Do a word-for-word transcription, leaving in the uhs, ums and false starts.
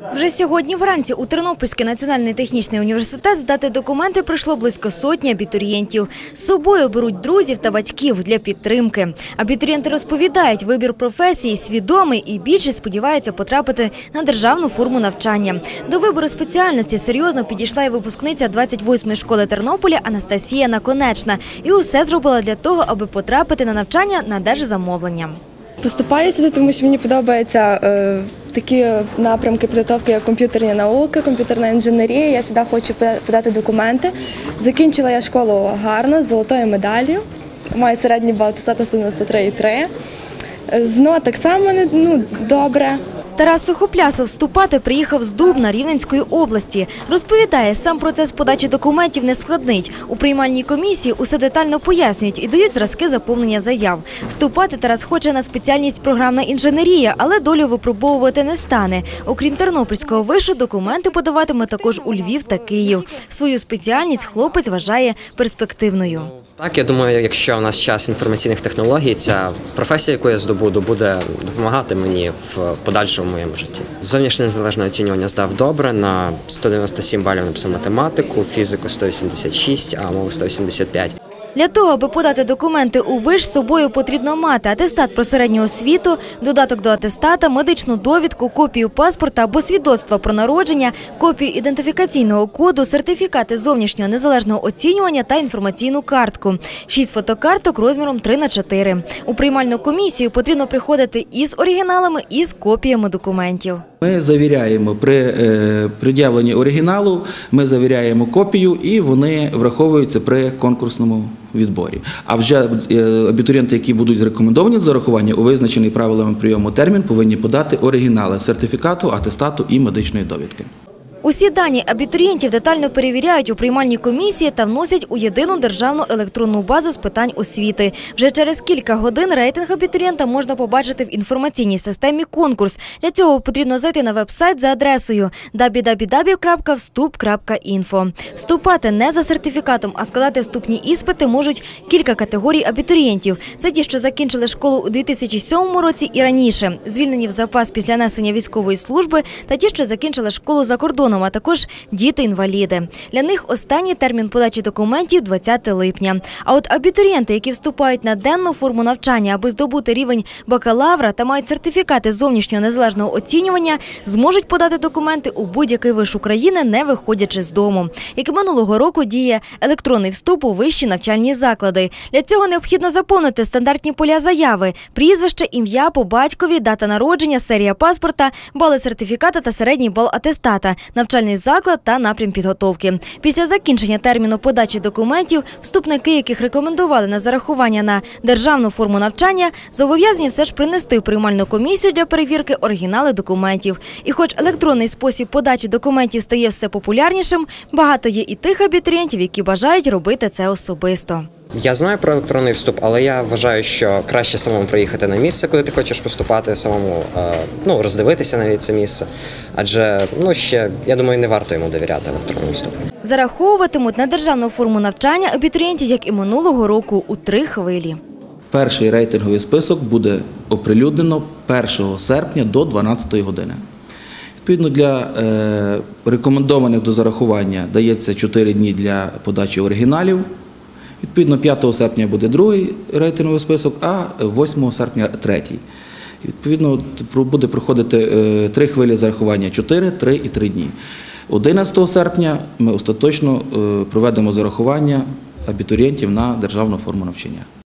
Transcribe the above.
Вже сьогодні вранці у Тернопільський національний технічний університет здати документи прийшло близько сотні абітурієнтів. З собою беруть друзів та батьків для підтримки. Абітурієнти розповідають, вибір професії свідомий і більшість сподіваються потрапити на державну форму навчання. До вибору спеціальності серйозно підійшла і випускниця двадцять восьмої школи Тернополя Анастасія Наконечна. І усе зробила для того, аби потрапити на навчання на держзамовлення. Поступаю сюди, тому що мені подобаються е, такі напрямки підготовки, як комп'ютерні науки, комп'ютерна інженерія. Я сюди хочу подати документи. Закінчила я школу гарно, з золотою медаллю. Маю середній бал сто дев'яносто три і три. ЗНО так само ну, добре. Тарас Сухоплясов вступати приїхав з Дубна Рівненської області. Розповідає, сам процес подачі документів не складний. У приймальній комісії усе детально пояснюють і дають зразки заповнення заяв. Вступати Тарас хоче на спеціальність програмна інженерія, але долю випробовувати не стане. Окрім Тернопільського вишу, документи подаватиме також у Львів та Київ. Свою спеціальність хлопець вважає перспективною. Так, я думаю, якщо у нас час інформаційних технологій, ця професія, яку я здобуду, буде допомагати мені в подальшому моєму житті. Зовнішнє незалежне оцінювання здав добре, на сто дев'яносто сім балів написав математику, фізику сто вісімдесят шість, а мову сто вісімдесят п'ять. Для того, аби подати документи у виш, з собою потрібно мати атестат про середню освіту, додаток до атестата, медичну довідку, копію паспорта або свідоцтва про народження, копію ідентифікаційного коду, сертифікати зовнішнього незалежного оцінювання та інформаційну картку. Шість фотокарток розміром три на чотири. У приймальну комісію потрібно приходити із оригіналами і з копіями документів. Ми завіряємо при е, пред'явленні оригіналу, ми завіряємо копію і вони враховуються при конкурсному відборі. А вже е, абітурієнти, які будуть рекомендовані до зарахування, у визначений правилами прийому термін повинні подати оригінали сертифікату, атестату і медичної довідки. Усі дані абітурієнтів детально перевіряють у приймальній комісії та вносять у єдину державну електронну базу з питань освіти. Вже через кілька годин рейтинг абітурієнта можна побачити в інформаційній системі «Конкурс». Для цього потрібно зайти на веб-сайт за адресою дабл ю дабл ю дабл ю крапка вступ крапка інфо. Вступати не за сертифікатом, а складати вступні іспити можуть кілька категорій абітурієнтів. Це ті, що закінчили школу у дві тисячі сьомому році і раніше, звільнені в запас після несення військової служби та ті, що закінчили школу за кордоном, а також діти-інваліди. Для них останній термін подачі документів – двадцяте липня. А от абітурієнти, які вступають на денну форму навчання, аби здобути рівень бакалавра та мають сертифікати зовнішнього незалежного оцінювання, зможуть подати документи у будь-який виш України, не виходячи з дому. Як і минулого року діє електронний вступ у вищі навчальні заклади. Для цього необхідно заповнити стандартні поля заяви – прізвище, ім'я по батькові, дата народження, серія паспорта, бали сертифіката та середній бал атестата, навчальний заклад та напрям підготовки. Після закінчення терміну подачі документів вступники, яких рекомендували на зарахування на державну форму навчання, зобов'язані все ж принести в приймальну комісію для перевірки оригінали документів. І хоч електронний спосіб подачі документів стає все популярнішим, багато є і тих абітурієнтів, які бажають робити це особисто. Я знаю про електронний вступ, але я вважаю, що краще самому приїхати на місце, куди ти хочеш поступати, самому ну, роздивитися навіть це місце. Адже, ну, ще, я думаю, не варто йому довіряти електронному вступу. Зараховуватимуть на державну форму навчання абітурієнтів, як і минулого року, у три хвилі. Перший рейтинговий список буде оприлюднено першого серпня до дванадцятої години. Відповідно, для е, рекомендованих до зарахування дається чотири дні для подачі оригіналів. Відповідно, п'ятого серпня буде другий рейтинговий список, а восьмого серпня – третій. Відповідно, буде проходити три хвилі зарахування – чотири, три і три дні. одинадцятого серпня ми остаточно проведемо зарахування абітурієнтів на державну форму навчання.